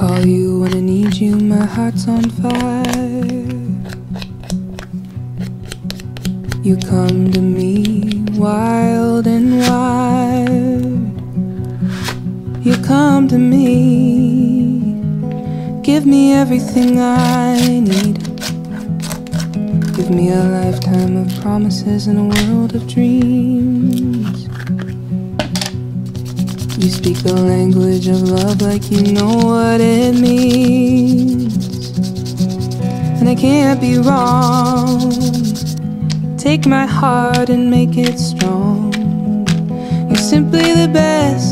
call you when I need you, my heart's on fire. You come to me wild and wild. You come to me, give me everything I need. Give me a lifetime of promises and a world of dreams. You speak the language of love like you know what it means. And I can't be wrong. Take my heart and make it strong. You're simply the best